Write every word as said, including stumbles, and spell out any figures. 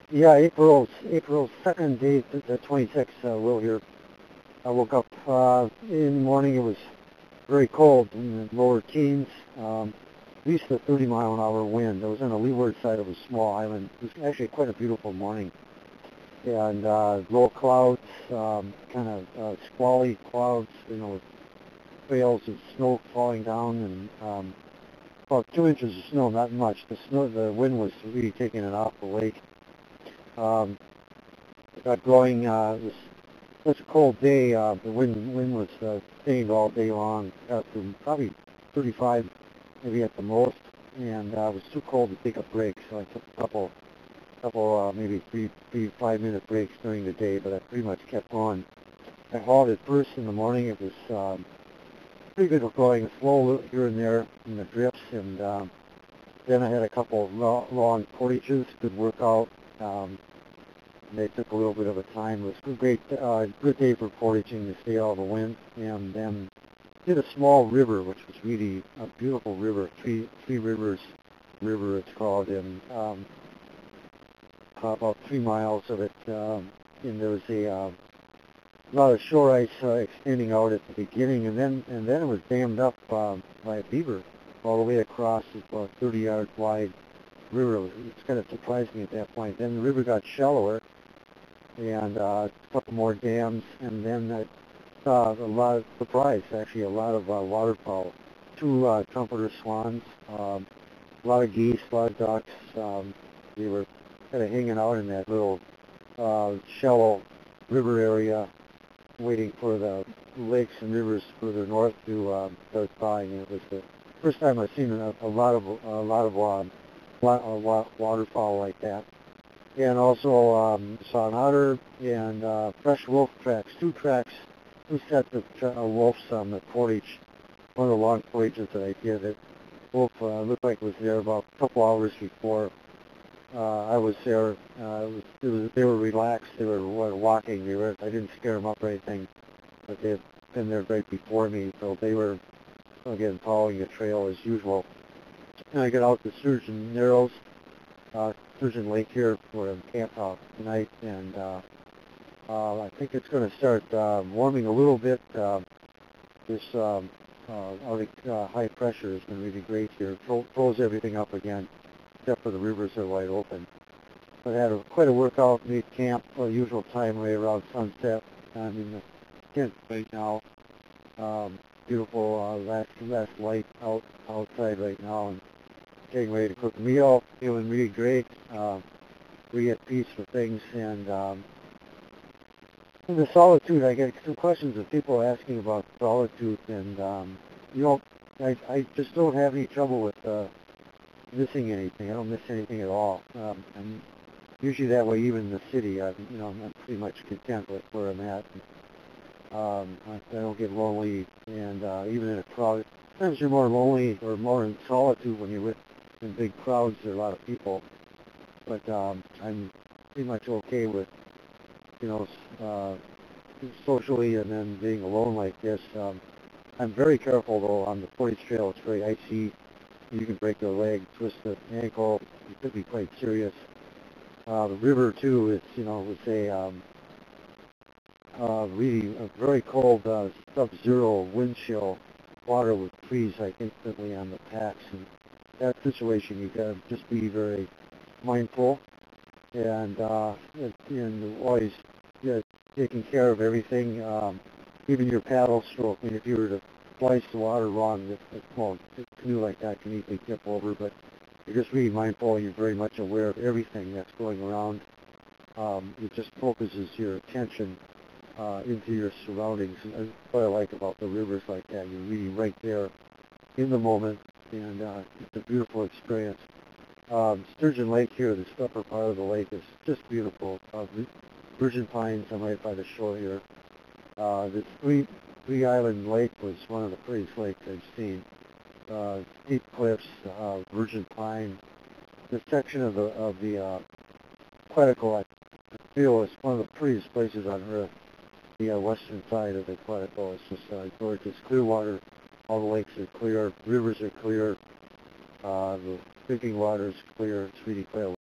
Yeah, April April second, day, the twenty-sixth. Uh, Will here. I woke up uh, in the morning. It was very cold in the lower teens. Um, at least a thirty mile an hour wind. I was on the leeward side of a small island. It was actually quite a beautiful morning. And uh, low clouds, um, kind of uh, squally clouds, you know, with trails of snow falling down, and um, about two inches of snow, not much. The snow, the wind was really taking it off the lake. Um, it got going. Uh, it was such a cold day. Uh, the wind wind was uh, staying all day long, up to probably thirty-five, maybe at the most. And uh, it was too cold to take a break, so I took a couple, couple uh, maybe three, three, five-minute breaks during the day. But I pretty much kept going. I halted first in the morning. It was um, pretty good going, slow here and there in the drifts, and um, then I had a couple of long, long portages, good workout. Um, they took a little bit of a time. It was a great, uh, good day for portaging to stay out of the wind, and then did a small river, which was really a beautiful river, Three Three Rivers River it's called, and um, about three miles of it, um, and there was a uh, a lot of shore ice uh, extending out at the beginning, and then and then it was dammed up um, by a beaver all the way across. It's about thirty yards wide river. It was, it's kind of surprised me at that point. Then the river got shallower, and uh, a couple more dams, and then I saw a lot of surprise, actually, a lot of uh, waterfowl. Two uh, trumpeter swans, um, a lot of geese, a lot of ducks. Um, they were kind of hanging out in that little uh, shallow river area, waiting for the lakes and rivers further north to uh, start thawing. It was the first time I've seen a, a lot of a lot of um, wa- uh, wa- waterfowl like that. And also um, saw an otter and uh, fresh wolf tracks, two tracks, two sets of tra- uh, wolves on the portage. One of the long portages that I did. It wolf uh, looked like it was there about a couple hours before uh, I was there. Uh, it was, it was, they were relaxed. They were walking. They were. I didn't scare them up or anything, but they've been there right before me, so they were again following the trail as usual. And I got out to Sturgeon Narrows, uh, Sturgeon Lake here for a camp out tonight, and uh, uh, I think it's going to start uh, warming a little bit. Uh, this um, uh, Arctic uh, high pressure has been really great here. It throw, throws everything up again, except for the rivers are wide open. But I had a, quite a workout, made camp, uh, usual time right around sunset. I'm in the tent right now. Um, beautiful uh, last last light out outside right now, and getting ready to cook a meal. Feeling really great. Uh, really at peace with things, and um, in the solitude, I get some questions of people asking about solitude, and um, you know, I I just don't have any trouble with uh, missing anything. I don't miss anything at all. Um, I'm usually that way, even in the city. I, you know, I'm pretty much content with where I'm at. Um, I, I don't get lonely, and uh, even in a crowd, sometimes you're more lonely or more in solitude when you're with in big crowds. There are a lot of people, but um, I'm pretty much okay with, you know, uh, socially, and then being alone like this. Um, I'm very careful though on the portage trail. It's very icy. You can break your leg, twist the ankle. It could be quite serious. Uh, the river too. It's you know, it's a um, uh, really a very cold uh, sub-zero wind chill. Water would freeze like instantly on the packs, and that situation you gotta just be very mindful and uh, and always you know, taking care of everything, um, even your paddle stroke. I mean, if you were to slice the water wrong, a small canoe like that can easily tip over, but you're just really mindful and you're very much aware of everything that's going around. Um, it just focuses your attention uh, into your surroundings. And that's what I like about the rivers like that. You're really right there in the moment, and uh, it's a beautiful experience. Um, Sturgeon Lake here, this upper part of the lake, is just beautiful. Uh, virgin pines, I'm right by the shore here. Uh, this Three, Three Island Lake was one of the prettiest lakes I've seen. Uh, steep cliffs, uh, virgin pine. This section of the of the uh, Quetico, I feel, is one of the prettiest places on earth. The uh, western side of the Quetico is just uh, gorgeous. Clear water, all the lakes are clear, rivers are clear. Uh, the drinking water is clear. It's really quite a